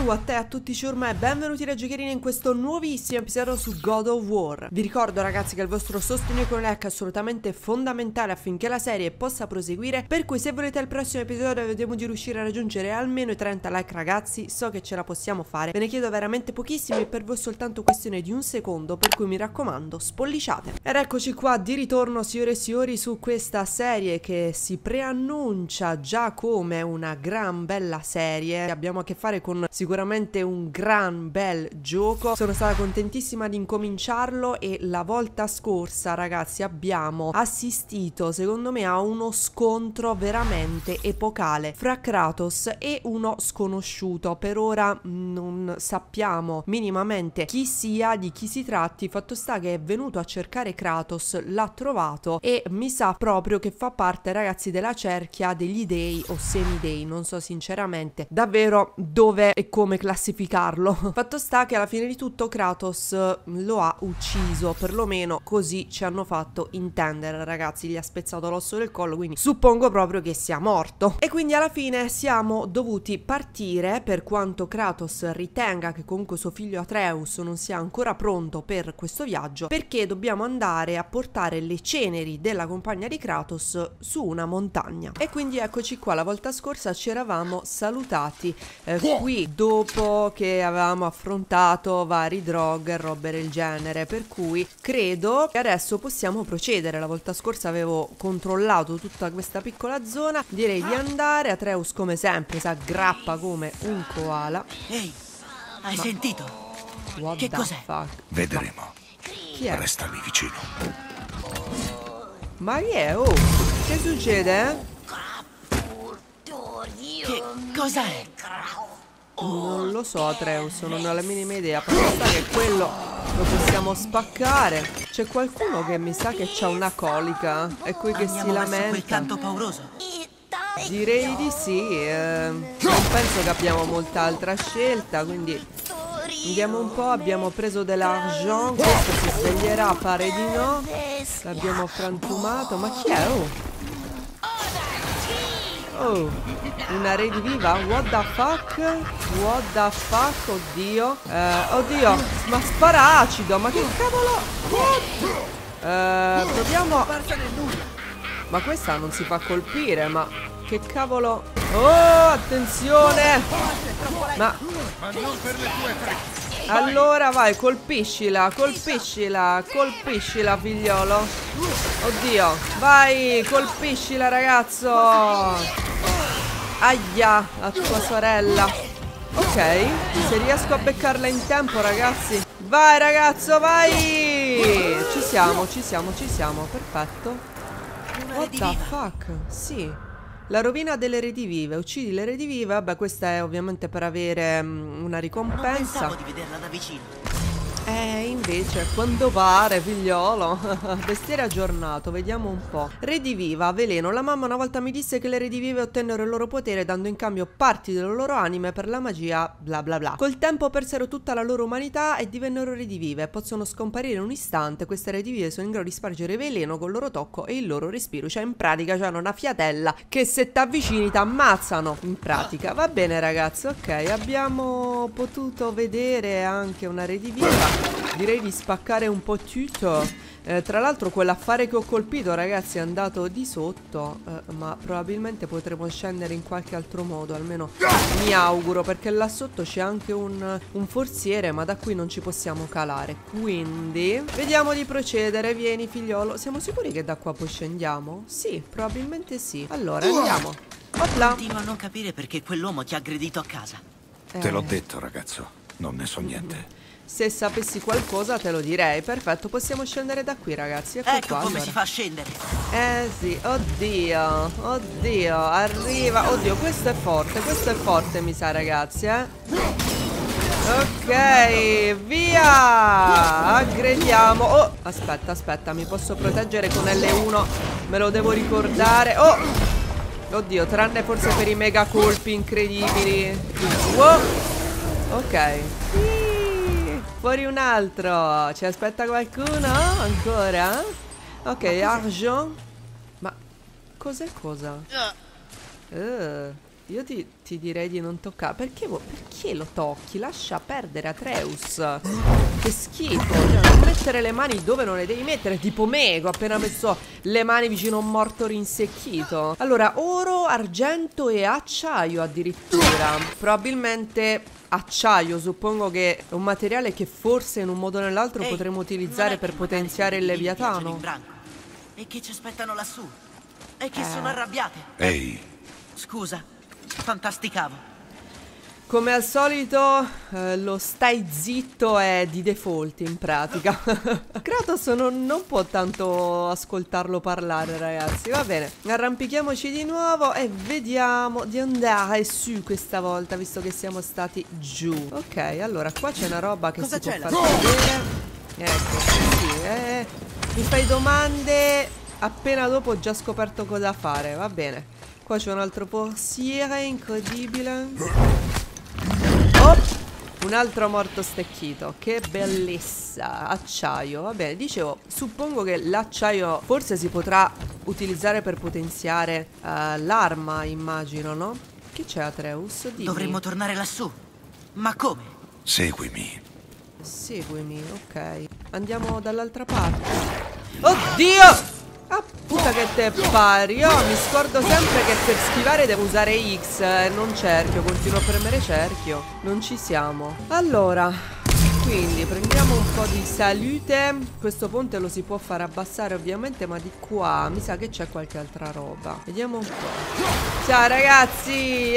a te e a tutti ciurma e benvenuti da Giochierini in questo nuovissimo episodio su God of War. Vi ricordo ragazzi che il vostro sostegno con like è assolutamente fondamentale affinché la serie possa proseguire, per cui se volete al prossimo episodio vediamo di riuscire a raggiungere almeno i 30 like ragazzi, so che ce la possiamo fare, ve ne chiedo veramente pochissimi e per voi soltanto questione di un secondo, per cui mi raccomando spolliciate. Ed eccoci qua di ritorno signore e signori su questa serie che si preannuncia già come una gran bella serie. Abbiamo a che fare con sicuramente un gran bel gioco. Sono stata contentissima di incominciarlo e la volta scorsa ragazzi abbiamo assistito secondo me a uno scontro veramente epocale fra Kratos e uno sconosciuto. Per ora non sappiamo minimamente chi sia, di chi si tratti. Fatto sta che è venuto a cercare Kratos, l'ha trovato e mi sa proprio che fa parte ragazzi della cerchia degli dei o semidei, non so sinceramente davvero dove e come classificarlo. Fatto sta che alla fine di tutto Kratos lo ha ucciso, perlomeno così ci hanno fatto intendere ragazzi, gli ha spezzato l'osso del collo, quindi suppongo proprio che sia morto. E quindi alla fine siamo dovuti partire, per quanto Kratos ritenga che comunque suo figlio Atreus non sia ancora pronto per questo viaggio, perché dobbiamo andare a portare le ceneri della compagna di Kratos su una montagna. E quindi eccoci qua, la volta scorsa ci eravamo salutati qui dopo che avevamo affrontato vari drog e robe del genere, per cui credo che adesso possiamo procedere. La volta scorsa avevo controllato tutta questa piccola zona, direi di andare. Atreus come sempre si aggrappa come un koala. Ehi, hai sentito? What che the cos'è? fuck? Vedremo. Chi è? Restami vicino. Ma chi è? Oh, che succede? Che cos'è? Non lo so Atreus, non ho la minima idea. Però sa che quello lo possiamo spaccare. C'è qualcuno che mi sa che c'ha una colica, è qui che Andiamo si verso quel lamenta. canto pauroso? Direi di sì, non penso che abbiamo molta altra scelta, quindi andiamo un po'. Abbiamo preso dell'argent, questo si sveglierà, pare di no. L'abbiamo frantumato, ma chi è? Oh, una rediviva? What the fuck? What the fuck? Oddio. Oddio, ma spara acido, ma che cavolo? What? Proviamo. Ma questa non si fa colpire, ma che cavolo? Oh, attenzione! Ma non per le tue fretta. allora vai, colpiscila, colpiscila, colpiscila figliolo. Oddio, vai, colpiscila ragazzo. Aia, la tua sorella. Ok, se riesco a beccarla in tempo ragazzi. Vai ragazzo, vai. Ci siamo, perfetto. What the fuck? Sì, la rovina delle redivive. Uccidi le redivive. Vabbè, questa è ovviamente per avere una Non ricompensa. pensavo di vederla da vicino. Invece quando pare figliolo. Bestiere aggiornato, vediamo un po'. Rediviva, veleno. La mamma una volta mi disse che le redivive ottennero il loro potere dando in cambio parti delle loro anime per la magia bla bla bla. Col tempo persero tutta la loro umanità e divennero redivive. Possono scomparire in un istante. Queste redivive sono in grado di spargere veleno col loro tocco e il loro respiro. Cioè in pratica c'hanno una fiatella che se t'avvicini t'ammazzano. In pratica va bene ragazzi, ok. Abbiamo potuto vedere anche una rediviva. Direi di spaccare un po' tutto. Tra l'altro quell'affare che ho colpito ragazzi è andato di sotto, ma probabilmente potremo scendere in qualche altro modo, almeno mi auguro, perché là sotto c'è anche un forziere, ma da qui non ci possiamo calare. Quindi vediamo di procedere. Vieni figliolo. Siamo sicuri che da qua poi scendiamo? Sì, probabilmente sì. Allora andiamo. Opla. Continuo a non capire perché quell'uomo ti ha aggredito a casa. Te l'ho detto, ragazzo. Non ne so niente. Se sapessi qualcosa te lo direi. Perfetto, possiamo scendere da qui ragazzi. Ecco Ecco qua, come allora si fa a scendere. Sì, oddio, oddio, arriva. Oddio, questo è forte mi sa ragazzi, Ok, via. Aggrediamo. Oh, aspetta, mi posso proteggere con L1. Me lo devo ricordare. Oh, oddio, tranne forse per i mega colpi incredibili. Wow. Ok. Fuori un altro. Ci aspetta qualcuno? Ancora? Ok, argent. Ma cos'è cosa? Io ti direi di non toccare. Perché lo tocchi? Lascia perdere, Atreus. Che schifo. Cioè, non mettere le mani dove non le devi mettere. Tipo me, che ho appena messo le mani vicino a un morto rinsecchito. Allora, oro, argento e acciaio addirittura. Probabilmente acciaio, suppongo che è un materiale che forse in un modo o nell'altro potremo utilizzare per potenziare il Leviatano. E che ci aspettano lassù? E che sono arrabbiate. Ehi, Scusa, fantasticavo. Come al solito, lo stai zitto è di default in pratica. Kratos non può tanto ascoltarlo parlare, ragazzi. Va bene, arrampichiamoci di nuovo e vediamo di andare su questa volta, visto che siamo stati giù. Ok, allora qua c'è una roba che Cosa si può c'è far là? vedere. Ecco, sì, mi fai domande appena dopo ho già scoperto cosa fare. Va bene. Qua c'è un altro porsiere incredibile. Oh, un altro morto stecchito. Che bellezza. Acciaio. Va bene, dicevo, suppongo che l'acciaio forse si potrà utilizzare per potenziare l'arma, immagino, no? Che c'è, Atreus? Dimmi. Dovremmo tornare lassù. Ma come? seguimi. Seguimi, ok. Andiamo dall'altra parte. Oddio! Ah, puta che te pari. Io mi scordo sempre che per schivare devo usare X, non cerchio. Continuo a premere cerchio. Non ci siamo. Allora, quindi prendiamo un po' di salute. Questo ponte lo si può far abbassare ovviamente, ma di qua mi sa che c'è qualche altra roba. Vediamo un po'. Ciao ragazzi,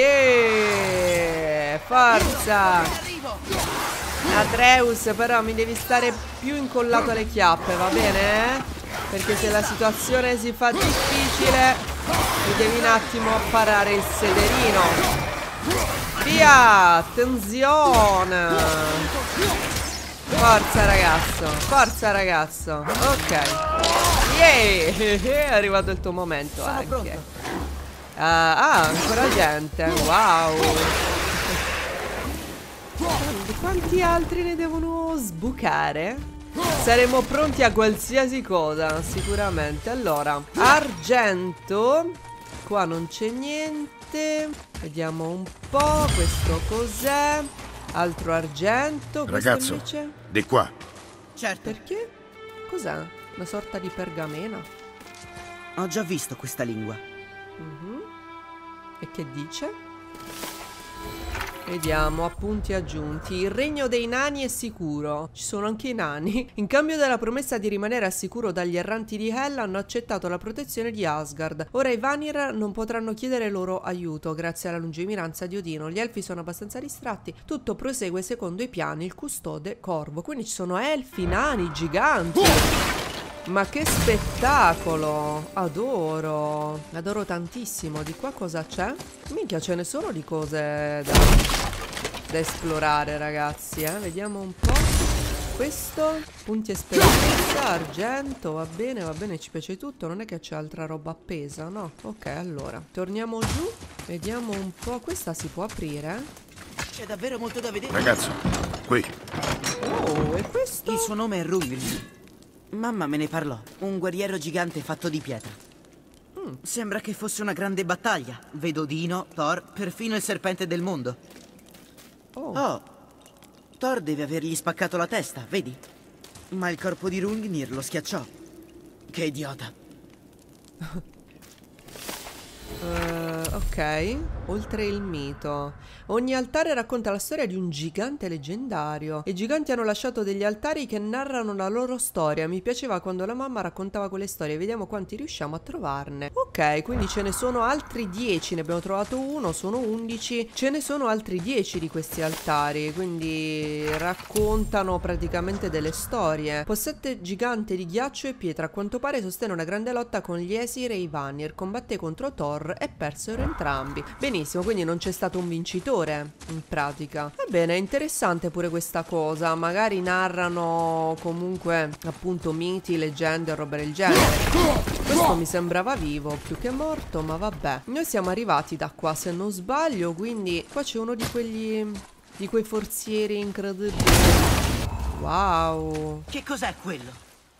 forza. Atreus, però mi devi stare più incollato alle chiappe, va bene? Perché se la situazione si fa difficile mi devi un attimo parare il sederino. Via, attenzione. Forza ragazzo, forza ragazzo. Ok. Yeah, è arrivato il tuo momento anche. Ancora gente. Wow. Quanti altri ne devono sbucare? Saremo pronti a qualsiasi cosa, sicuramente. Allora, argento. Qua non c'è niente. Vediamo un po'. Questo cos'è? Altro argento. Ragazzo, invece? di qua. Certo. Perché? Cos'è? Una sorta di pergamena? Ho già visto questa lingua. E che dice? Vediamo, appunti aggiunti. Il regno dei nani è sicuro. Ci sono anche i nani. In cambio della promessa di rimanere al sicuro dagli erranti di Hel, hanno accettato la protezione di Asgard. Ora i Vanir non potranno chiedere loro aiuto, grazie alla lungimiranza di Odino. Gli elfi sono abbastanza distratti. Tutto prosegue secondo i piani, il custode Corvo. Quindi ci sono elfi, nani, giganti. Ma che spettacolo! Adoro! Adoro tantissimo. Di qua cosa c'è? Minchia, ce ne sono di cose da esplorare, ragazzi, Vediamo un po'. Questo, punti esperienza, argento, va bene, ci piace tutto. Non è che c'è altra roba appesa, no? Ok, allora, torniamo giù. Vediamo un po'. Questa si può aprire? C'è davvero molto da vedere. Ragazzo, qui. Oh, e questo? Il suo nome è Rungni. Mamma me ne parlò. Un guerriero gigante fatto di pietra. Sembra che fosse una grande battaglia. Vedo Odino, Thor, perfino il serpente del mondo. Oh, Thor deve avergli spaccato la testa, vedi? Ma il corpo di Rungnir lo schiacciò. Che idiota. Ok, oltre il mito. Ogni altare racconta la storia di un gigante leggendario. I giganti hanno lasciato degli altari che narrano la loro storia. Mi piaceva quando la mamma raccontava quelle storie. Vediamo quanti riusciamo a trovarne. Ok, quindi ce ne sono altri 10. Ne abbiamo trovato uno, sono 11. Ce ne sono altri 10 di questi altari. Quindi raccontano praticamente delle storie. Possette gigante di ghiaccio e pietra. A quanto pare sostenne una grande lotta con gli Esir e i Vanir. Combatté contro Thor e persero entrambi. Benissimo, quindi non c'è stato un vincitore in pratica. Va bene, è interessante pure questa cosa. Magari narrano comunque appunto miti, leggende o roba del genere. Questo mi sembrava vivo più che morto, ma vabbè. Noi siamo arrivati da qua se non sbaglio, quindi qua c'è uno di quei forzieri incredibili. Wow. Che cos'è quello?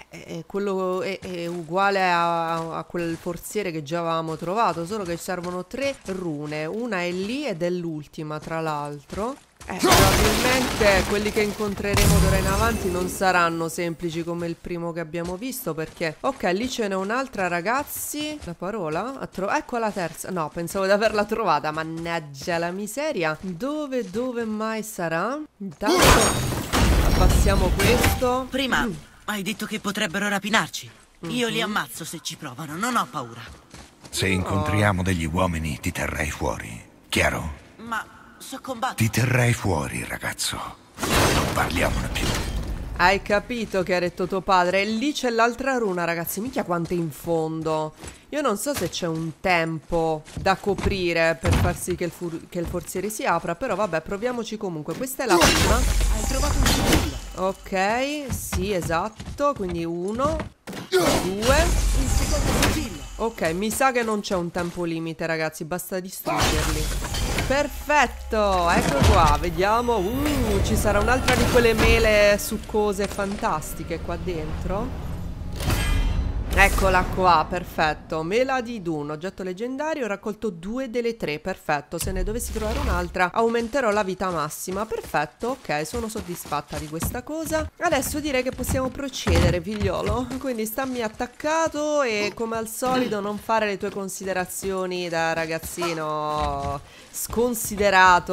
quello è uguale a quel forziere che già avevamo trovato, solo che ci servono 3 rune. Una è lì ed è l'ultima, tra l'altro. Probabilmente quelli che incontreremo d'ora in avanti non saranno semplici come il primo che abbiamo visto, perché ok, lì ce n'è un'altra, ragazzi. La parola? Ecco la terza. No, pensavo di averla trovata, mannaggia la miseria. Dove mai sarà? Intanto abbassiamo questo. Prima hai detto che potrebbero rapinarci. Io li ammazzo se ci provano, non ho paura. Se incontriamo degli uomini ti terrei fuori, chiaro? Ma so combattere. Ti terrei fuori, ragazzo. Non parliamone più. Hai capito che ha detto tuo padre? E lì c'è l'altra runa, ragazzi. Minchia quanto è in fondo. Io non so se c'è un tempo da coprire per far sì che il forziere si apra, però vabbè, proviamoci comunque. Questa è la prima. Hai trovato un sigillo. Ok, sì, esatto. Quindi 1, 2. Il secondo sigillo. Ok, mi sa che non c'è un tempo limite, ragazzi. Basta distruggerli. Perfetto, ecco qua, vediamo. Ci sarà un'altra di quelle mele succose fantastiche qua dentro. Eccola qua, perfetto. Mela di Dun, oggetto leggendario, ho raccolto 2 delle 3, perfetto. Se ne dovessi trovare un'altra aumenterò la vita massima. Perfetto, ok, sono soddisfatta di questa cosa. Adesso direi che possiamo procedere, figliolo. Quindi stammi attaccato e come al solito non fare le tue considerazioni da ragazzino sconsiderato.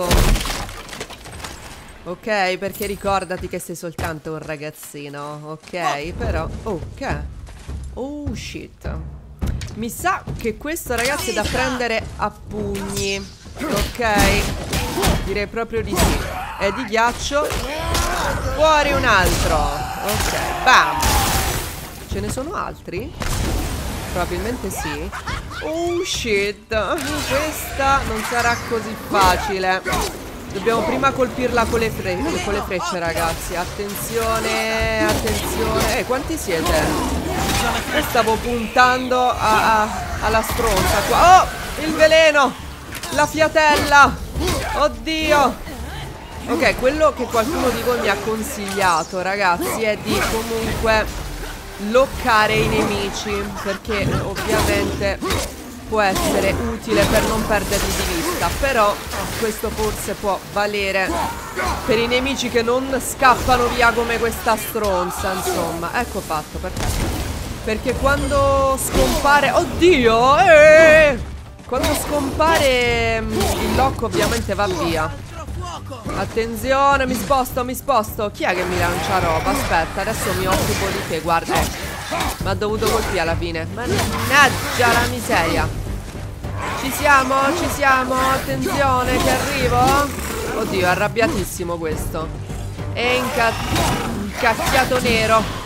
Ok, perché ricordati che sei soltanto un ragazzino. Ok, però... ok. Oh shit. Mi sa che questo, ragazzi, è da prendere a pugni. Ok, direi proprio di sì. È di ghiaccio. Fuori un altro. Ok, bam. Ce ne sono altri? Probabilmente sì. Oh shit. Questa non sarà così facile. Dobbiamo prima colpirla con le frecce, ragazzi. Attenzione, attenzione. Quanti siete? Io stavo puntando alla stronza qua. Oh, il veleno. La fiatella. Oddio. Ok, quello che qualcuno di voi mi ha consigliato, ragazzi, è di comunque loccare i nemici, perché ovviamente può essere utile per non perderli di vista. Però questo forse può valere per i nemici che non scappano via come questa stronza. Insomma, ecco fatto, perfetto. Perché quando scompare... Oddio! Quando scompare il lock ovviamente va via. Attenzione, mi sposto. Chi è che mi lancia roba? Aspetta, adesso mi occupo di te, guarda. Mi ha dovuto colpire alla fine. Mannaggia la miseria. Ci siamo, attenzione che arrivo. Oddio, è arrabbiatissimo questo. È incacchiato nero.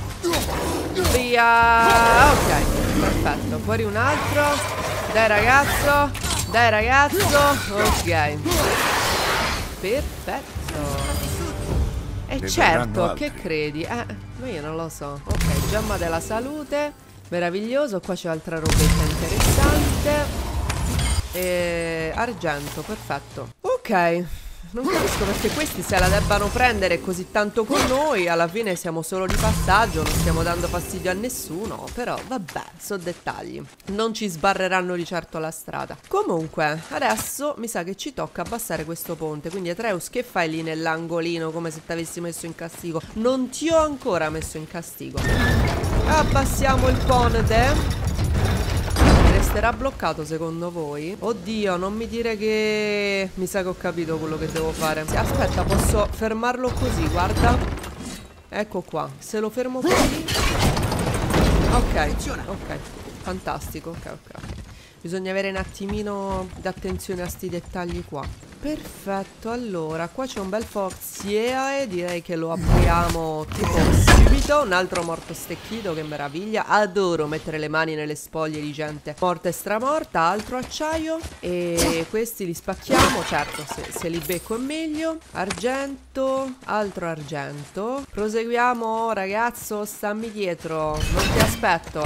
Via. Ok, perfetto, fuori un altro. Dai ragazzo. Ok, perfetto. E certo, che credi? Ma io non lo so. Ok, gemma della salute. Meraviglioso, qua c'è altra robetta interessante. E argento, perfetto. Ok, non capisco perché questi se la debbano prendere così tanto con noi. Alla fine siamo solo di passaggio, non stiamo dando fastidio a nessuno. Però vabbè, sono dettagli. Non ci sbarreranno di certo la strada. Comunque, adesso mi sa che ci tocca abbassare questo ponte. Quindi Atreus, che fai lì nell'angolino come se ti avessi messo in castigo? Non ti ho ancora messo in castigo. Abbassiamo il ponte. Resterà bloccato secondo voi? Oddio, non mi dire che... Mi sa che ho capito quello che devo fare. Aspetta, posso fermarlo così, guarda. Ecco qua. Se lo fermo così... Ok, fantastico, ok. Bisogna avere un attimino d'attenzione a sti dettagli qua. Perfetto, allora, qua c'è un bel forziere, direi che lo apriamo tipo subito. Un altro morto stecchito, che meraviglia. Adoro mettere le mani nelle spoglie di gente morta e stramorta. Altro acciaio. E questi li spacchiamo, certo, se li becco è meglio. Argento, altro argento. Proseguiamo, ragazzo, stammi dietro. Non ti aspetto,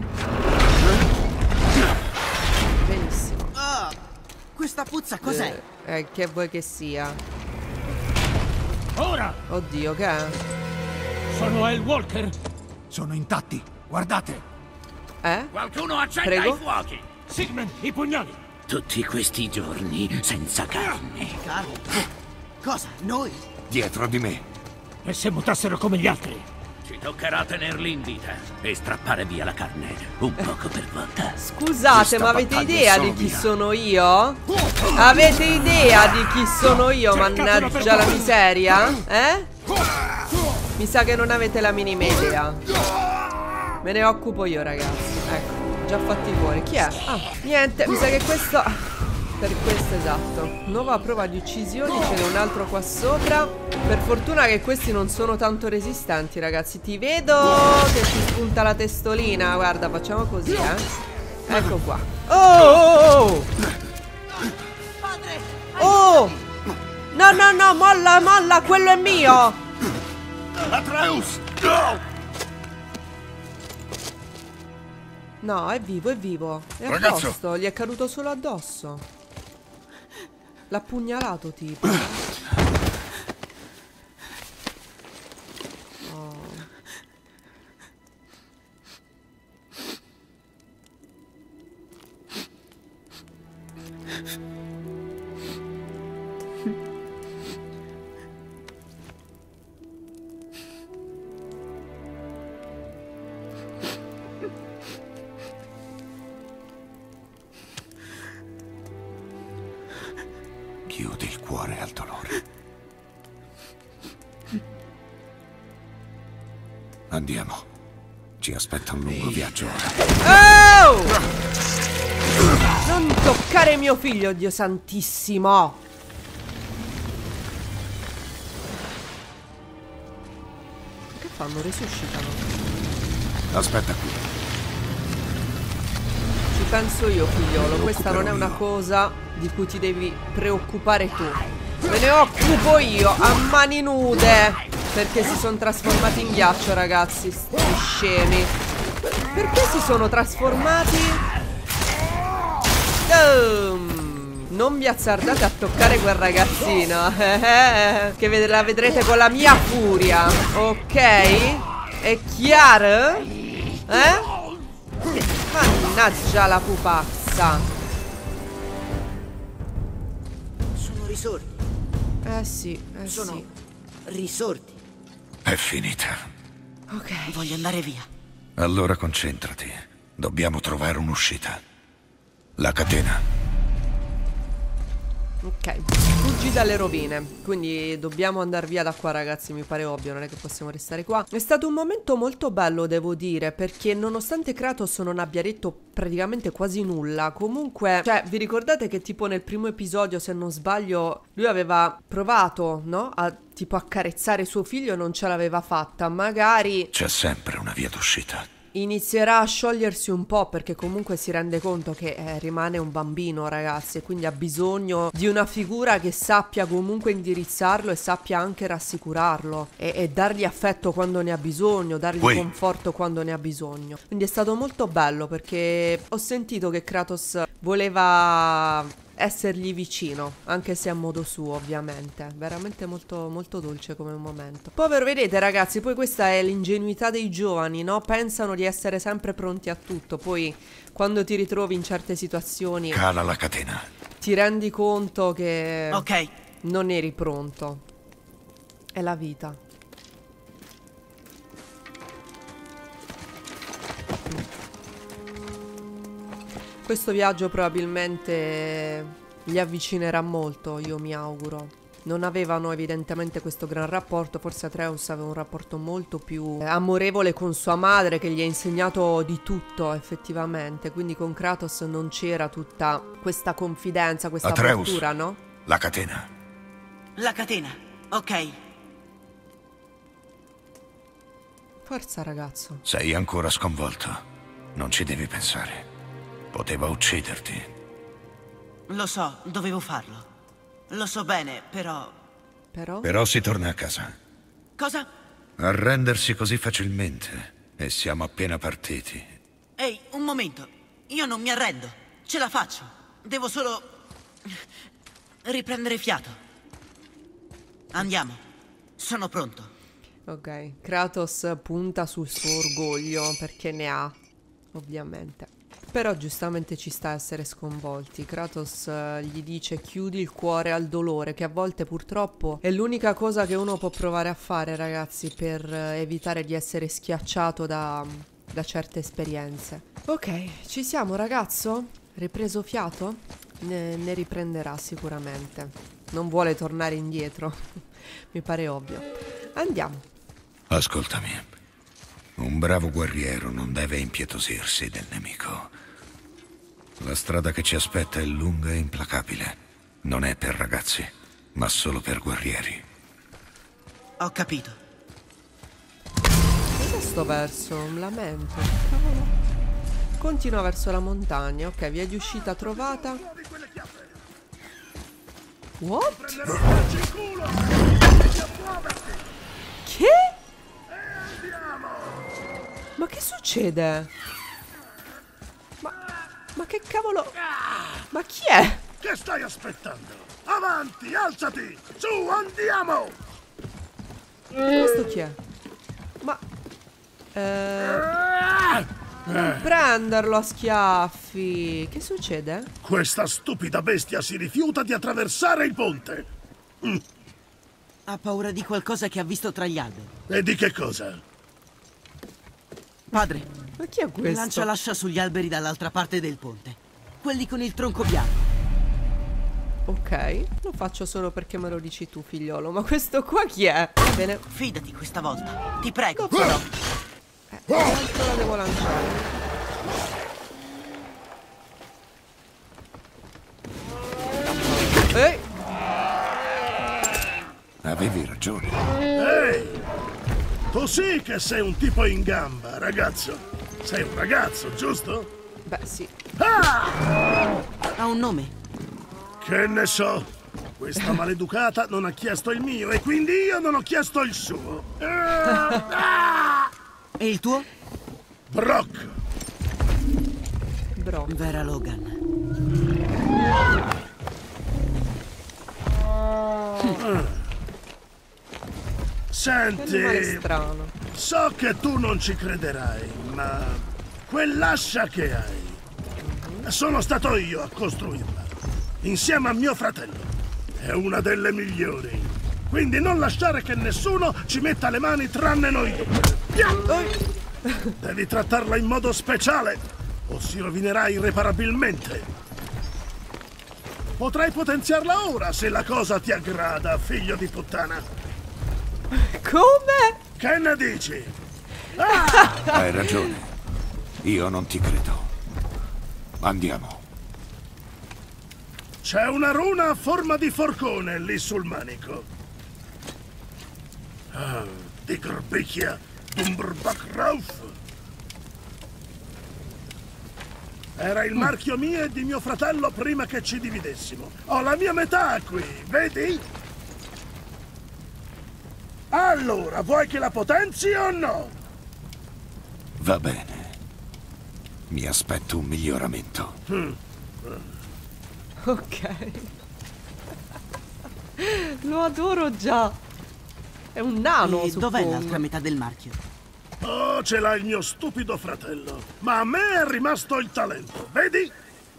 Benissimo. Questa puzza cos'è? Che vuoi che sia? Ora! Oddio, che è? Sono El Walker! Sono intatti. Guardate. Qualcuno accenda Prego? i fuochi! Sigmund, i pugnali. Tutti questi giorni senza carne. Carne? Cosa? Noi? Dietro di me. E se mutassero come gli altri? Ci toccherà tenerli in vita e strappare via la carne, un poco per volta. Scusate, Questa ma avete battaglia idea è di solo chi mia. sono io? Avete idea di chi sono io, mannaggia la miseria? Mi sa che non avete la minima idea. Me ne occupo io, ragazzi. Ecco, già fatti fuori. Chi è? Ah, niente, mi sa che questo... Per questo, esatto. Nuova prova di uccisioni, ce n'è un altro qua sopra. Per fortuna che questi non sono tanto resistenti, ragazzi. Ti vedo che ti spunta la testolina. Guarda, facciamo così, Ecco qua. Oh! Padre! Oh! No, no, no, molla, molla, quello è mio! Atreus! No, è vivo, è vivo. È a Ragazzo. posto, gli è caduto solo addosso. L'ha pugnalato, tipo. Oh. Chiudi il cuore al dolore. Andiamo. Ci aspetta un lungo viaggio ora. Oh! Non toccare mio figlio, Dio santissimo! Che fanno? Resuscitano. Aspetta qui. Ci penso io, figliolo. Me ne Questa non è una occuperò cosa di cui ti devi preoccupare tu. Me ne occupo io a mani nude. Perché si sono trasformati in ghiaccio, ragazzi. Sti scemi. Perché si sono trasformati? Non vi azzardate a toccare quel ragazzino. Che la vedrete con la mia furia. Ok? È chiaro? Mannaggia la pupazza. Sono risorti. Sì, Sono sì. risorti. È finita. Ok. Voglio andare via. Allora concentrati. Dobbiamo trovare un'uscita. La catena. Ok, fuggi dalle rovine. Quindi dobbiamo andare via da qua, ragazzi. Mi pare ovvio, non è che possiamo restare qua. È stato un momento molto bello, devo dire, perché nonostante Kratos non abbia detto praticamente quasi nulla, comunque, cioè, vi ricordate che tipo nel primo episodio, se non sbaglio, lui aveva provato, no? A tipo accarezzare suo figlio e non ce l'aveva fatta. Magari C'è sempre una via d'uscita. inizierà a sciogliersi un po', perché comunque si rende conto che rimane un bambino, ragazzi, e quindi ha bisogno di una figura che sappia comunque indirizzarlo e sappia anche rassicurarlo e dargli affetto quando ne ha bisogno, dargli conforto quando ne ha bisogno. Quindi è stato molto bello, perché ho sentito che Kratos voleva essergli vicino, anche se a modo suo, ovviamente. Veramente molto, molto dolce come momento. Povero, vedete, ragazzi, poi questa è l'ingenuità dei giovani, no? Pensano di essere sempre pronti a tutto, poi quando ti ritrovi in certe situazioni Cala la catena. ti rendi conto che Ok. non eri pronto. È la vita. Questo viaggio probabilmente li avvicinerà molto, io mi auguro. Non avevano evidentemente questo gran rapporto, forse Atreus aveva un rapporto molto più amorevole con sua madre, che gli ha insegnato di tutto effettivamente, quindi con Kratos non c'era tutta questa confidenza, questa Atreus, apertura, no? la catena. La catena. Ok. Forza, ragazzo. Sei ancora sconvolto. Non ci devi pensare. Poteva ucciderti. Lo so, dovevo farlo. Lo so bene, però... Però si torna a casa. Cosa? Arrendersi così facilmente. E siamo appena partiti. Ehi, un momento. Io non mi arrendo. Ce la faccio. Devo solo... riprendere fiato. Andiamo. Sono pronto. Ok, Kratos punta sul suo orgoglio perché ne ha, ovviamente. Però giustamente ci sta a essere sconvolti. Kratos gli dice chiudi il cuore al dolore, che a volte purtroppo è l'unica cosa che uno può provare a fare, ragazzi, per evitare di essere schiacciato da certe esperienze. Ok, ci siamo, ragazzo? Ripreso fiato? Ne riprenderà sicuramente. Non vuole tornare indietro. Mi pare ovvio. Andiamo. Ascoltami. Un bravo guerriero non deve impietosirsi del nemico. La strada che ci aspetta è lunga e implacabile. Non è per ragazzi, ma solo per guerrieri. Ho capito. Cos'è sto verso? Un lamento. Cavolo. Continua verso la montagna. Ok, via di uscita trovata. What? Che? Ma che succede? Ma che cavolo? Ma chi è? Che stai aspettando? Avanti, alzati! Su, andiamo! Questo chi è? Ma... non prenderlo a schiaffi. Che succede? Questa stupida bestia si rifiuta di attraversare il ponte. Ha paura di qualcosa che ha visto tra gli alberi. E di che cosa? Padre, Ma chi è questo? lancia l'ascia sugli alberi dall'altra parte del ponte. Quelli con il tronco bianco. Ok, lo faccio solo perché me lo dici tu, figliolo. Ma questo qua chi è? Va bene. Fidati questa volta. Ti prego. Lo farò. Quanto la devo lanciare? Ehi! Avevi ragione. Ehi! Tu sì che sei un tipo in gamba, ragazzo. Sei un ragazzo, giusto? Beh, sì. Ha un nome. Che ne so. Questa maleducata non ha chiesto il mio e quindi io non ho chiesto il suo. E il tuo? Brock. Bro. Vera Logan. Animale Senti, strano. so che tu non ci crederai, ma quell'ascia che hai, sono stato io a costruirla, insieme a mio fratello. È una delle migliori. Quindi non lasciare che nessuno ci metta le mani tranne noi due. Devi trattarla in modo speciale o si rovinerà irreparabilmente. Potrai potenziarla ora se la cosa ti aggrada, figlio di puttana. Come? Che ne dici? Hai ragione. Io non ti credo. Andiamo. C'è una runa a forma di forcone lì sul manico. Di Grbichia Dumbrbakrauf. Era il marchio mio e di mio fratello prima che ci dividessimo. Ho la mia metà qui, vedi? Allora, vuoi che la potenzi o no? Va bene. Mi aspetto un miglioramento. Ok. Lo adoro già. È un nano, E dov'è suppongo. l'altra metà del marchio? Oh, ce l'ha il mio stupido fratello. Ma a me è rimasto il talento, vedi?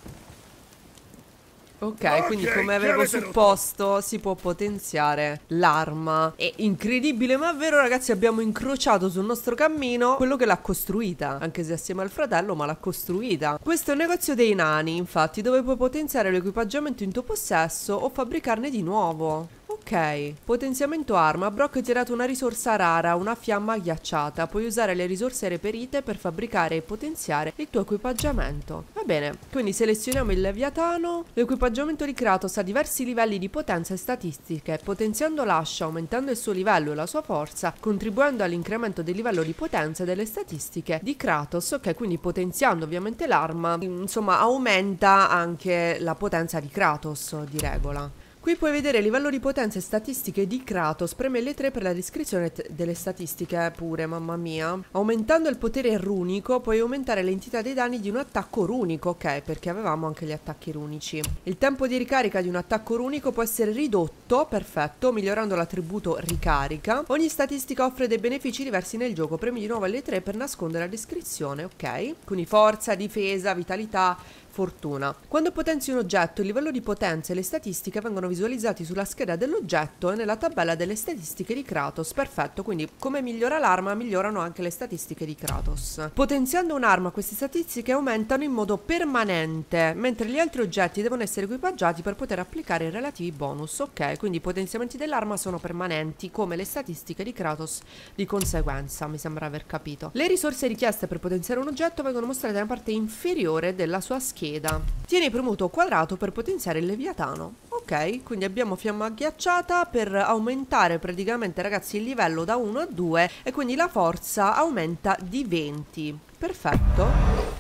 Ok, quindi Ok, come che avevo avete supposto si può potenziare l'arma. È incredibile ma è vero, ragazzi, abbiamo incrociato sul nostro cammino quello che l'ha costruita. Anche se assieme al fratello, ma l'ha costruita. Questo è un negozio dei nani, infatti, dove puoi potenziare l'equipaggiamento in tuo possesso o fabbricarne di nuovo. Ok, potenziamento arma. Brock ti ha dato una risorsa rara, una fiamma ghiacciata. Puoi usare le risorse reperite per fabbricare e potenziare il tuo equipaggiamento. Va bene, quindi selezioniamo il Leviatano. L'equipaggiamento di Kratos ha diversi livelli di potenza e statistiche. Potenziando l'ascia, aumentando il suo livello e la sua forza, contribuendo all'incremento del livello di potenza e delle statistiche di Kratos. Ok, quindi potenziando ovviamente l'arma, insomma, aumenta anche la potenza di Kratos di regola. Qui puoi vedere il livello di potenza e statistiche di Kratos. Preme L3 per la descrizione delle statistiche pure, mamma mia. Aumentando il potere runico puoi aumentare l'entità dei danni di un attacco runico. Ok, perché avevamo anche gli attacchi runici. Il tempo di ricarica di un attacco runico può essere ridotto, perfetto, migliorando l'attributo ricarica. Ogni statistica offre dei benefici diversi nel gioco. Premi di nuovo L3 per nascondere la descrizione, ok? Quindi forza, difesa, vitalità, fortuna. Quando potenzi un oggetto, il livello di potenza e le statistiche vengono visualizzati sulla scheda dell'oggetto e nella tabella delle statistiche di Kratos. Perfetto, quindi come migliora l'arma, migliorano anche le statistiche di Kratos. Potenziando un'arma, queste statistiche aumentano in modo permanente, mentre gli altri oggetti devono essere equipaggiati per poter applicare i relativi bonus. Ok, quindi i potenziamenti dell'arma sono permanenti, come le statistiche di Kratos di conseguenza, mi sembra aver capito. Le risorse richieste per potenziare un oggetto vengono mostrate nella parte inferiore della sua scheda. Tieni premuto quadrato per potenziare il leviatano. Ok, quindi abbiamo fiamma ghiacciata per aumentare praticamente, ragazzi, il livello da 1 a 2 e quindi la forza aumenta di 20. Perfetto.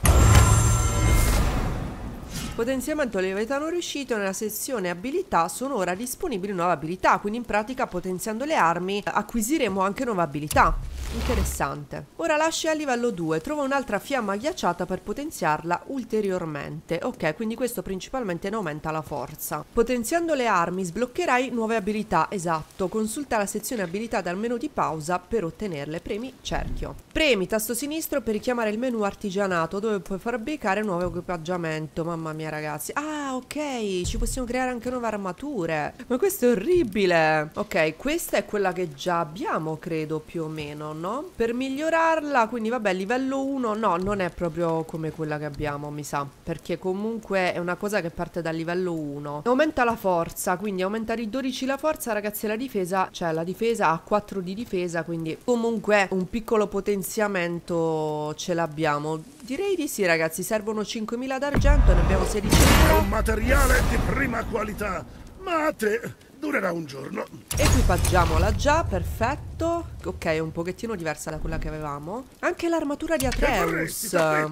Potenziamento leviatano riuscito. Nella sezione abilità sono ora disponibili nuove abilità, quindi in pratica potenziando le armi acquisiremo anche nuove abilità. Interessante. Ora l'ascia a livello 2, trova un'altra fiamma ghiacciata per potenziarla ulteriormente. Ok, quindi questo principalmente ne aumenta la forza. Potenziando le armi sbloccherai nuove abilità, esatto. Consulta la sezione abilità dal menu di pausa per ottenerle. Premi cerchio. Premi tasto sinistro per richiamare il menu artigianato dove puoi fabbricare nuovo equipaggiamento. Mamma mia, ragazzi. Ah, ok, ci possiamo creare anche nuove armature. Ma questo è orribile. Ok, questa è quella che già abbiamo, credo, più o meno, no? Per migliorarla, quindi vabbè, livello 1 no, non è proprio come quella che abbiamo, mi sa, perché comunque è una cosa che parte dal livello 1. Aumenta la forza, quindi aumenta di 12 la forza, ragazzi, e la difesa, cioè la difesa ha 4 di difesa, quindi comunque un piccolo potenziamento ce l'abbiamo. Direi di sì, ragazzi, servono 5.000 d'argento, ne abbiamo 16. È un materiale di prima qualità, ma a te durerà un giorno. Equipaggiamola già, perfetto. Ok, è un pochettino diversa da quella che avevamo. Anche l'armatura di Atreus.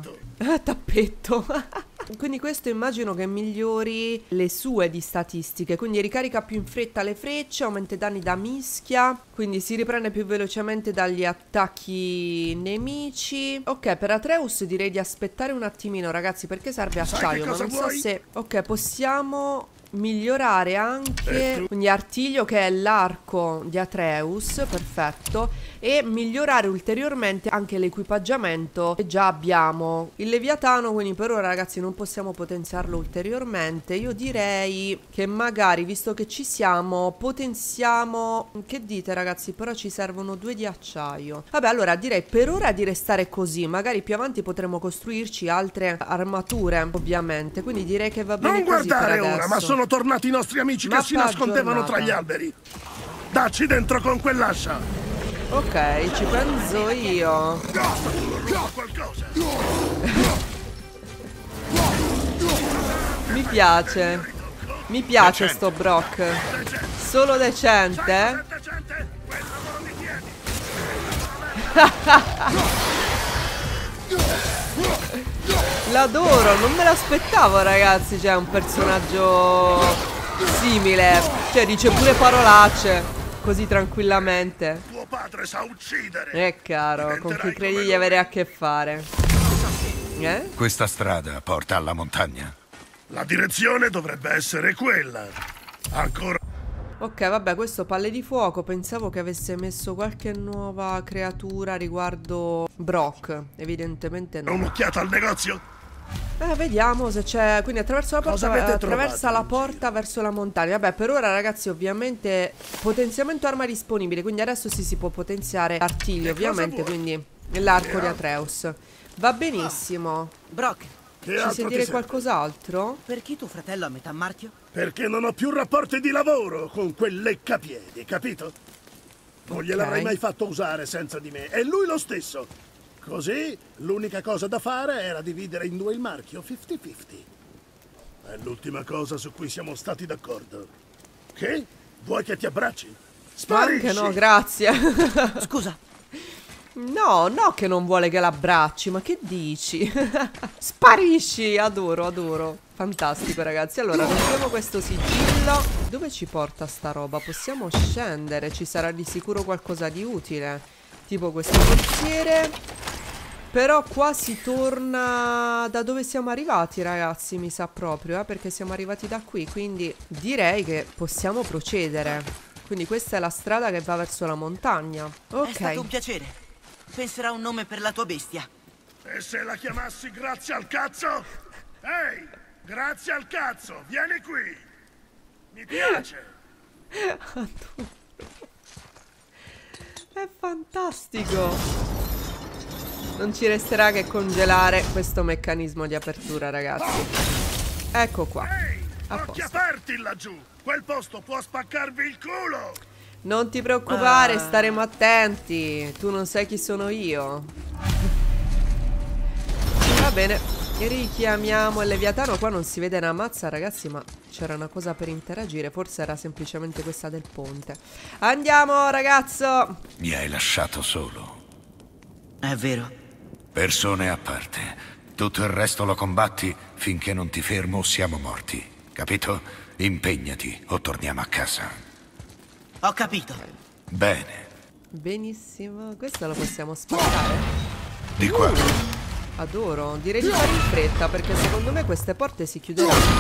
Tappetto. Quindi questo immagino che migliori le sue di statistiche. Quindi ricarica più in fretta le frecce, aumenta i danni da mischia, quindi si riprende più velocemente dagli attacchi nemici. Ok, per Atreus direi di aspettare un attimino, ragazzi, perché serve acciaio, ma non so se... Ok, possiamo migliorare anche quindi artiglio, che è l'arco di Atreus, perfetto, e migliorare ulteriormente anche l'equipaggiamento che già abbiamo. Il leviatano, quindi per ora, ragazzi, non possiamo potenziarlo ulteriormente. Io direi che magari, visto che ci siamo, potenziamo... Che dite, ragazzi? Però ci servono 2 di acciaio. Vabbè, allora direi per ora di restare così. Magari più avanti potremo costruirci altre armature, ovviamente. Quindi direi che va bene così per adesso. Ora, ma sono tornati i nostri amici che si nascondevano tra gli alberi. Dacci dentro con quell'ascia. Ok, ci penso io. Mi piace. Mi piace sto Brock. Solo decente. L'adoro, non me l'aspettavo, ragazzi. Cioè, un personaggio simile. Cioè, dice pure parolacce così tranquillamente. Tuo padre sa uccidere. Caro, con chi credi di avere a che fare? Questa strada porta alla montagna. La direzione dovrebbe essere quella. Ancora. Ok, vabbè, questo palle di fuoco. Pensavo che avesse messo qualche nuova creatura riguardo Brock. Evidentemente no. Un'occhiata al negozio? Vediamo se c'è. Quindi attraverso la porta, attraversa la porta verso la montagna. Vabbè, per ora, ragazzi, ovviamente potenziamento arma disponibile. Quindi adesso si può potenziare artiglio, ovviamente. Quindi l'arco di Atreus. Va benissimo. Brock, ci sai dire qualcos'altro? perché tuo fratello ha metà marchio? Perché non ho più rapporti di lavoro con quel leccapiedi, capito? Non gliel'avrei mai fatto usare senza di me. E lui lo stesso. Così l'unica cosa da fare era dividere in 2 il marchio 50-50. È l'ultima cosa su cui siamo stati d'accordo. Che? Vuoi che ti abbracci? Sparisci! Anche no, grazie. Scusa. No, no che non vuole che l'abbracci, ma che dici? Sparisci, adoro, adoro. Fantastico, ragazzi. Allora, rompiamo questo sigillo. Dove ci porta sta roba? Possiamo scendere. Ci sarà di sicuro qualcosa di utile, tipo questo forziere. Però qua si torna da dove siamo arrivati, ragazzi, mi sa proprio, perché siamo arrivati da qui. Quindi direi che possiamo procedere. Quindi questa è la strada che va verso la montagna. Ok. È stato un piacere. Penserà un nome per la tua bestia. E se la chiamassi Grazie al cazzo? Ehi, Grazie al cazzo, vieni qui. Mi piace. È fantastico. Non ci resterà che congelare questo meccanismo di apertura, ragazzi. Ecco qua. Ehi, A occhi posto. aperti laggiù. Quel posto può spaccarvi il culo. Non ti preoccupare, staremo attenti. Tu non sai chi sono io. Va bene, richiamiamo il Leviatano. Qua non si vede una mazza, ragazzi, ma c'era una cosa per interagire. Forse era semplicemente questa del ponte. Andiamo, ragazzo. Mi hai lasciato solo. È vero. Persone a parte. Tutto il resto lo combatti finché non ti fermo o siamo morti. Capito? Impegnati o torniamo a casa. Ho capito. Bene. Benissimo, questo lo possiamo spaccare. Di qua. Adoro, direi di fare in fretta perché secondo me queste porte si chiuderanno.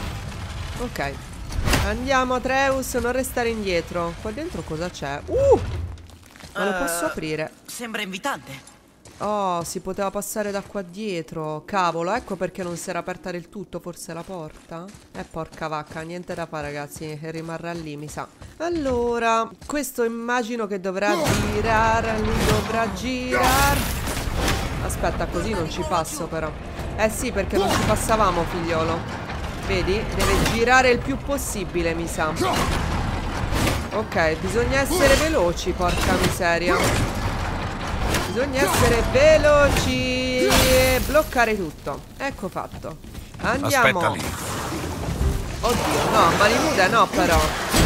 Ok, andiamo Atreus, non restare indietro. Qua dentro cosa c'è? Ma lo posso aprire? Sembra invitante. Oh, si poteva passare da qua dietro. Cavolo, ecco perché non si era aperta del tutto forse la porta. Porca vacca, niente da fare, ragazzi. Rimarrà lì, mi sa. Allora, questo immagino che dovrà girare. Lui dovrà girare. Aspetta, così non ci passo però. Eh sì, perché non ci passavamo, figliolo. Vedi? Deve girare il più possibile, mi sa. Ok, bisogna essere veloci, porca miseria. Bisogna essere veloci e bloccare tutto. Ecco fatto. Andiamo. Aspetta lì. Oddio, no, Malinude no però.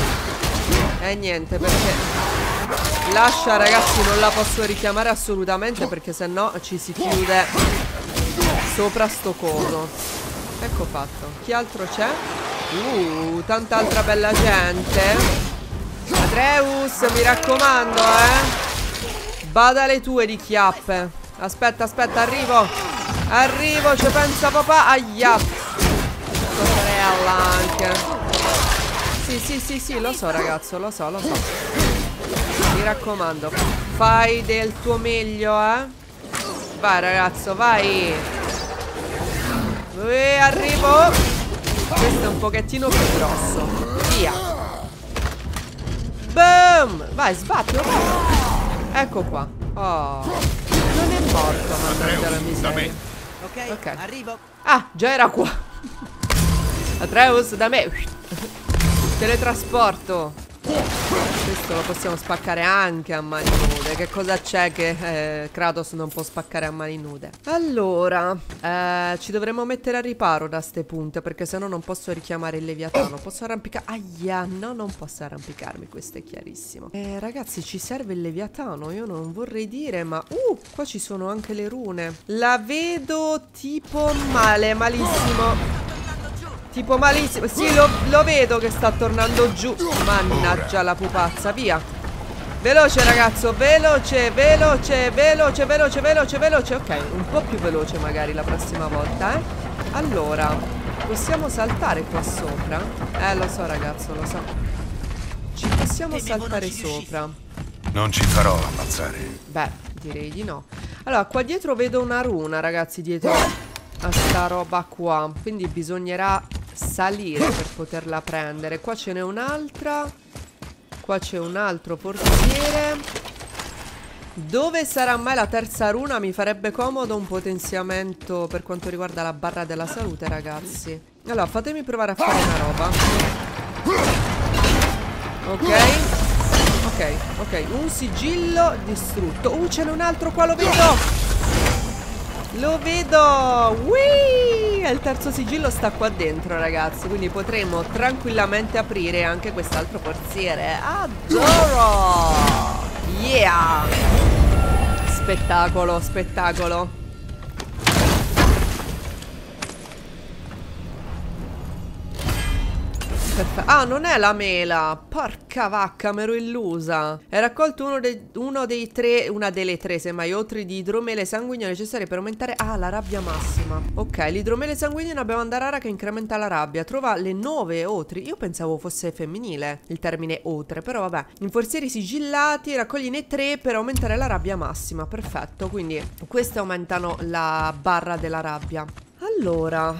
Niente, perché l'ascia, ragazzi, non la posso richiamare assolutamente, perché sennò ci si chiude sopra sto coso. Ecco fatto. Chi altro c'è? Tanta altra bella gente. Atreus, mi raccomando, bada le tue di chiappe. Aspetta, aspetta, arrivo. Arrivo, ci pensa papà. Aia. Tua sorella anche. Sì, lo so, ragazzo, lo so. Mi raccomando, fai del tuo meglio, Vai, ragazzo, vai. Arrivo. Questo è un pochettino più grosso. Via. Boom. Vai, sbattilo. Ecco qua. Oh, non è morto, mannaggia la miseria. Ok, arrivo. Ah, già era qua. Atreus, da me. Teletrasporto. Questo lo possiamo spaccare anche a mani nude. Che cosa c'è che Kratos non può spaccare a mani nude? Allora, ci dovremmo mettere a riparo da ste punte, perché sennò non posso richiamare il Leviatano. Posso arrampicare? Aia, no, non posso arrampicarmi, questo è chiarissimo. Ragazzi, ci serve il Leviatano. Io non vorrei dire, ma qua ci sono anche le rune. La vedo tipo male, malissimo. Tipo malissimo. Sì, lo vedo che sta tornando giù. Mannaggia la pupazza, via. Veloce, ragazzo, veloce. Ok, un po' più veloce magari la prossima volta, Allora, possiamo saltare qua sopra? Lo so, ragazzo, lo so. Ci possiamo saltare sopra. Non ci farò ammazzare. Beh, direi di no. Allora, qua dietro vedo una runa, ragazzi, dietro a sta roba qua. Quindi bisognerà salire per poterla prendere. Qua ce n'è un'altra. Qua c'è un altro forziere. Dove sarà mai la terza runa? Mi farebbe comodo un potenziamento per quanto riguarda la barra della salute, ragazzi. Allora, fatemi provare a fare una roba. Ok, un sigillo distrutto. Ce n'è un altro qua, lo vedo. Lo vedo. Whee! Il terzo sigillo sta qua dentro, ragazzi. Quindi potremo tranquillamente aprire anche quest'altro forziere. Adoro. Yeah. Spettacolo. perfetto. Ah, non è la mela. Porca vacca, mi ero illusa. Hai raccolto una delle tre, semmai, otri di idromele sanguigno necessarie per aumentare... Ah, la rabbia massima. Ok, l'idromele sanguigno ne abbiamo Andarara che incrementa la rabbia. Trova le 9 otri. Io pensavo fosse femminile il termine otre, però vabbè. In forzieri sigillati, raccogliene 3 per aumentare la rabbia massima. Perfetto, quindi queste aumentano la barra della rabbia. Allora,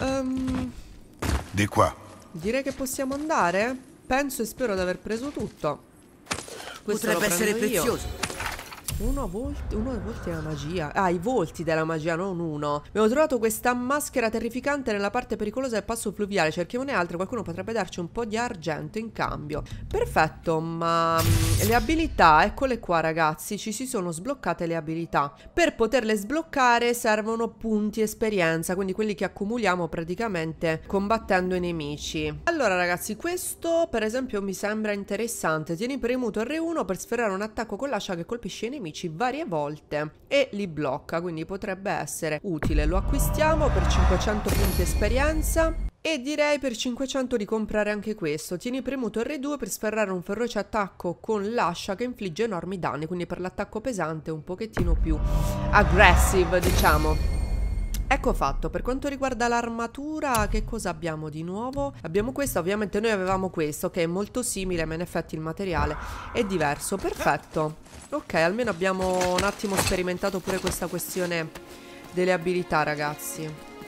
Di qua. direi che possiamo andare. Penso e spero di aver preso tutto. Questo Potrebbe lo essere prendo io. prezioso. Uno dei volti della magia. Ah, i volti della magia, non uno. Abbiamo trovato questa maschera terrificante nella parte pericolosa del passo fluviale. Cerchiamone altre. Qualcuno potrebbe darci un po' di argento in cambio. Perfetto, ma le abilità, eccole qua ragazzi. Ci si sono sbloccate le abilità. Per poterle sbloccare servono punti esperienza, quindi quelli che accumuliamo praticamente combattendo i nemici. Allora ragazzi, questo per esempio mi sembra interessante. Tieni premuto R1 per sferrare un attacco con l'ascia che colpisce i nemici varie volte e li blocca, quindi potrebbe essere utile. Lo acquistiamo per 500 punti esperienza e direi per 500 di comprare anche questo. Tieni premuto R2 per sferrare un feroce attacco con l'ascia che infligge enormi danni, quindi per l'attacco pesante un pochettino più aggressive, diciamo. Ecco fatto. Per quanto riguarda l'armatura, che cosa abbiamo di nuovo? Abbiamo questa, ovviamente noi avevamo questo che è molto simile, ma in effetti il materiale è diverso. Perfetto. Ok, almeno abbiamo un attimo sperimentato pure questa questione delle abilità, ragazzi.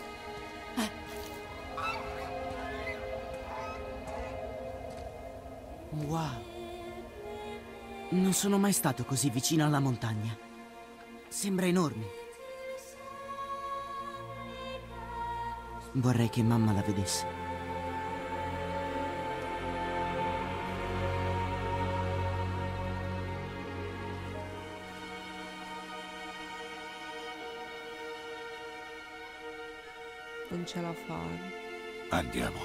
Wow. Non sono mai stato così vicino alla montagna. Sembra enorme. Vorrei che mamma la vedesse. Non ce la fa. Andiamo.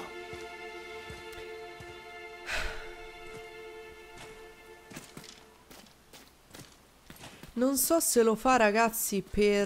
Non so se lo fa ragazzi per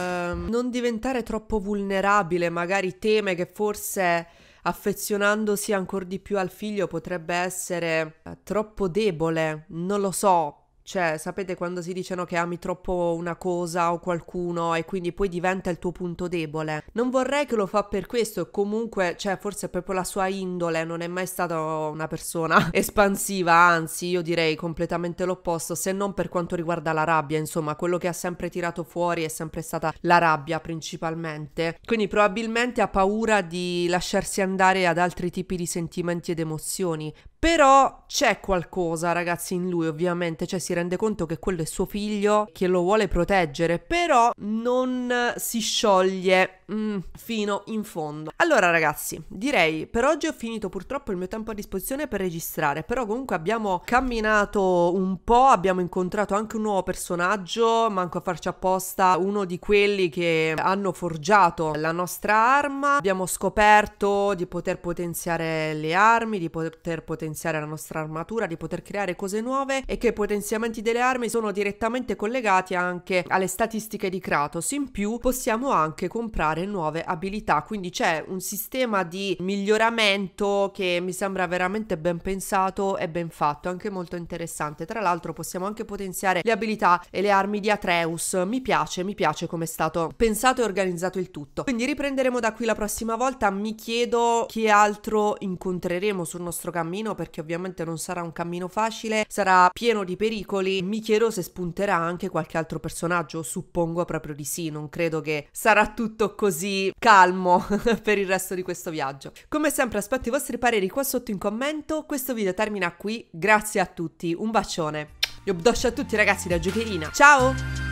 non diventare troppo vulnerabile, magari teme che forse affezionandosi ancora di più al figlio potrebbe essere troppo debole, non lo so. Cioè, sapete quando si dice no, che ami troppo una cosa o qualcuno e quindi poi diventa il tuo punto debole? Non vorrei che lo fa per questo e comunque, cioè, forse è proprio la sua indole, non è mai stata una persona espansiva, anzi, io direi completamente l'opposto, se non per quanto riguarda la rabbia, insomma, quello che ha sempre tirato fuori è sempre stata la rabbia principalmente. Quindi probabilmente ha paura di lasciarsi andare ad altri tipi di sentimenti ed emozioni. Però c'è qualcosa, ragazzi, in lui, ovviamente, cioè si rende conto che quello è suo figlio, che lo vuole proteggere, però non si scioglie fino in fondo. Allora, ragazzi, direi per oggi ho finito purtroppo il mio tempo a disposizione per registrare, però comunque abbiamo camminato un po', abbiamo incontrato anche un nuovo personaggio, manco a farci apposta, uno di quelli che hanno forgiato la nostra arma, abbiamo scoperto di poter potenziare le armi, di poter potenziare la nostra armatura, di poter creare cose nuove e che i potenziamenti delle armi sono direttamente collegati anche alle statistiche di Kratos. In più possiamo anche comprare nuove abilità, quindi c'è un sistema di miglioramento che mi sembra veramente ben pensato e ben fatto, anche molto interessante. Tra l'altro possiamo anche potenziare le abilità e le armi di Atreus. Mi piace come è stato pensato e organizzato il tutto. Quindi riprenderemo da qui la prossima volta. Mi chiedo che altro incontreremo sul nostro cammino, perché ovviamente non sarà un cammino facile, sarà pieno di pericoli. Mi chiedo se spunterà anche qualche altro personaggio, suppongo proprio di sì, non credo che sarà tutto così calmo per il resto di questo viaggio. Come sempre aspetto i vostri pareri qua sotto in commento. Questo video termina qui, grazie a tutti, un bacione, io a tutti ragazzi da Giocherina, ciao!